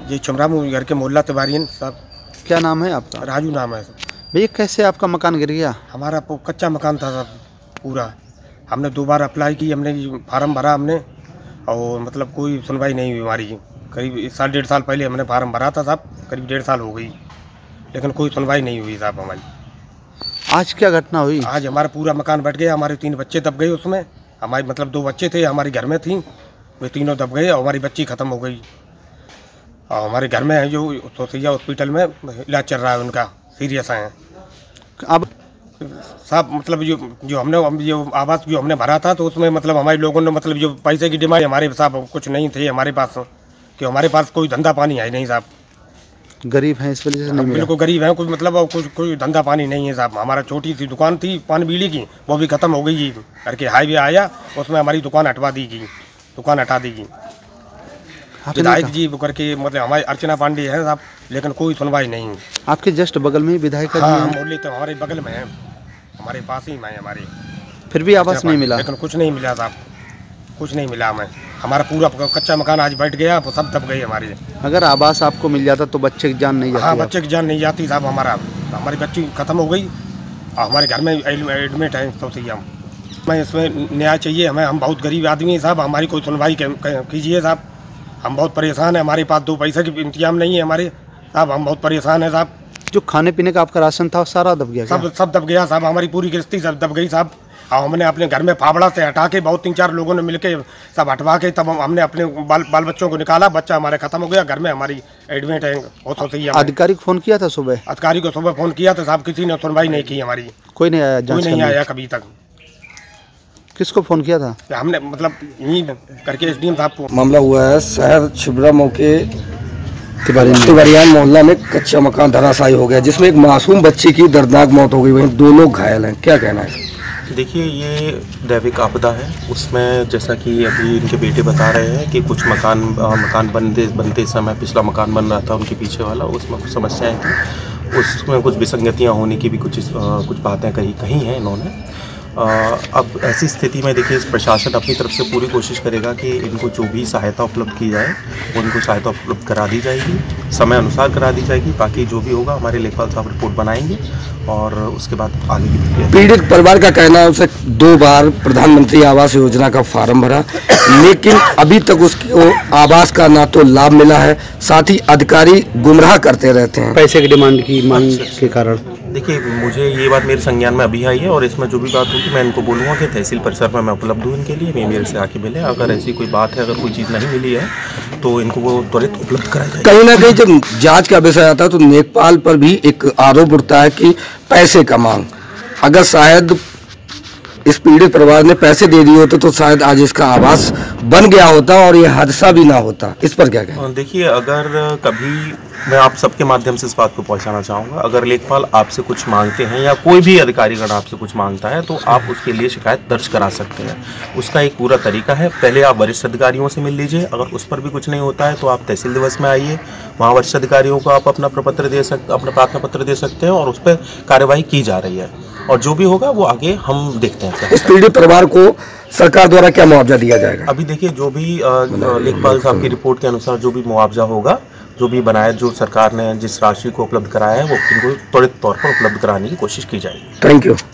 ये चमराम घर के मोहल्ला तिवारी साहब। क्या नाम है आपका? राजू नाम है। भैया कैसे आपका मकान गिर गया? हमारा कच्चा मकान था साहब पूरा। हमने 2 बार अप्लाई की, हमने फार्म भरा हमने, और मतलब कोई सुनवाई नहीं हुई हमारी। करीब 1.5 साल पहले हमने फार्म भरा था साहब, करीब 1.5 साल हो गई, लेकिन कोई सुनवाई नहीं हुई साहब हमारी। आज क्या घटना हुई? आज हमारा पूरा मकान बट गया, हमारे 3 बच्चे दब गए उसमें। हमारे मतलब 2 बच्चे थे हमारे घर में थी, वे तीनों दब गए और हमारी बच्ची ख़त्म हो गई। और हमारे घर में है जो सोसैया हॉस्पिटल में इलाज चल रहा है उनका, सीरियस हैं अब साहब। मतलब जो हमने जो आवास जो हमने भरा था, तो उसमें मतलब हमारे लोगों ने मतलब जो पैसे की डिमांड हमारे साहब कुछ नहीं थे हमारे पास, कि हमारे पास कोई धंधा पानी है नहीं साहब। गरीब हैं इस वजह से नहीं मिला। बिल्कुल गरीब हैं, कुछ मतलब कुछ कोई धंधा पानी नहीं है साहब। हमारा छोटी सी दुकान थी पान बीड़ी की, वो भी ख़त्म हो गई करके हाईवे आया, उसमें हमारी दुकान हटवा दी गई, दुकान हटा दी गई। विधायक जी करके मतलब हमारे अर्चना पांडे हैं साहब, लेकिन कोई सुनवाई नहीं। आपके जस्ट बगल में ही विधायक जी हाँ, हैं? मोहल्ले तो हमारे बगल में है, हमारे पास ही में हमारे। फिर भी आवास नहीं मिला? लेकिन कुछ नहीं मिला साहब, कुछ नहीं मिला हमें। हमारा पूरा कच्चा मकान आज बैठ गया, सब दब गए हमारे। अगर आवास आपको मिल जाता तो बच्चे की जान नहीं जाती? हाँ, बच्चे की जान नहीं जाती साहब। हमारी बच्ची ख़त्म हो गई और हमारे घर में एडमिट है सोसैया। मैं इसमें न्याय चाहिए हमें, हम बहुत गरीब आदमी हैं साहब, हमारी कोई सुनवाई कीजिए साहब। हम बहुत परेशान हैं, हमारे पास 2 पैसे की इंतजाम नहीं है हमारे साहब, हम बहुत परेशान हैं साहब। जो खाने पीने का आपका राशन था सारा दब गया? सब दब गया साहब, हमारी पूरी गृहस्थी सब दब गई साहब। और हमने अपने घर में फावड़ा से हटा के, बहुत 3-4 लोगों ने मिलके सब हटवा के, तब हमने अपने बाल बच्चों को निकाला। बच्चा हमारे ख़त्म हो गया, घर में हमारी एडमिट है। अधिकारी को फ़ोन किया था सुबह? अधिकारी को सुबह फ़ोन किया था साहब, किसी ने सुनवाई नहीं की हमारी। कोई नहीं आया? कोई नहीं आया कभी तक। किसको फ़ोन किया था? हमने मतलब यही करके एसडीएम साहब को। मामला हुआ है शहर छिबरामऊ के तिवारियान मोहल्ला में कच्चा मकान धराशायी हो गया, जिसमें एक मासूम बच्ची की दर्दनाक मौत हो गई, वहीं 2 लोग घायल हैं। क्या कहना है? देखिए, ये दैविक आपदा है। उसमें जैसा कि अभी इनके बेटे बता रहे हैं कि कुछ मकान बनते समय पिछला मकान बन रहा था उनके पीछे वाला, उसमें कुछ समस्याएं थी, उसमें कुछ विसंगतियां होने की भी कुछ बातें कही हैं इन्होंने। अब ऐसी स्थिति में देखिए, प्रशासन अपनी तरफ से पूरी कोशिश करेगा कि इनको जो भी सहायता उपलब्ध की जाए उनको सहायता उपलब्ध करा दी जाएगी, समय अनुसार करा दी जाएगी। बाकी जो भी होगा हमारे लेखपाल साहब रिपोर्ट बनाएंगे और उसके बाद आगे की प्रक्रिया। पीड़ित परिवार का कहना है उसे 2 बार प्रधानमंत्री आवास योजना का फार्म भरा, लेकिन अभी तक उसको आवास का ना तो लाभ मिला है, साथ ही अधिकारी गुमराह करते रहते हैं पैसे की डिमांड की मांग के कारण। देखिए, मुझे ये बात मेरे संज्ञान में अभी आई है और इसमें जो भी बात होगी मैं इनको बोलूँगा कि तहसील परिसर में मैं उपलब्ध हूँ इनके लिए, मेरे से आके मिले। अगर ऐसी कोई बात है, अगर कोई चीज़ नहीं मिली है तो इनको वो त्वरित उपलब्ध कराई जाए। कहीं ना कहीं जब जांच का विषय आता है तो लेखपाल पर भी एक आरोप उठता है कि पैसे का मांग। अगर शायद इस पीड़ित परिवार ने पैसे दे दिए होते तो शायद आज इसका आवास बन गया होता और ये हादसा भी ना होता। इस पर क्या कहें? देखिए, अगर कभी मैं आप सबके माध्यम से इस बात को पहुंचाना चाहूँगा, अगर लेखपाल आपसे कुछ मांगते हैं या कोई भी अधिकारीगण आपसे कुछ मांगता है तो आप उसके लिए शिकायत दर्ज करा सकते हैं। उसका एक पूरा तरीका है। पहले आप वरिष्ठ अधिकारियों से मिल लीजिए, अगर उस पर भी कुछ नहीं होता है तो आप तहसील दिवस में आइए, वहाँ वरिष्ठ अधिकारियों को आप अपना प्रार्थना पत्र दे सकते हैं और उस पर कार्यवाही की जा रही है, और जो भी होगा वो आगे हम देखते हैं। इस पीड़ित परिवार को सरकार द्वारा क्या मुआवजा दिया जाएगा? अभी देखिए, जो भी लेखपाल साहब की रिपोर्ट के अनुसार जो भी मुआवजा होगा, जो भी बनाया, जो सरकार ने जिस राशि को उपलब्ध कराया है, वो इनको त्वरित तौर पर उपलब्ध कराने की कोशिश की जाएगी। Thank you.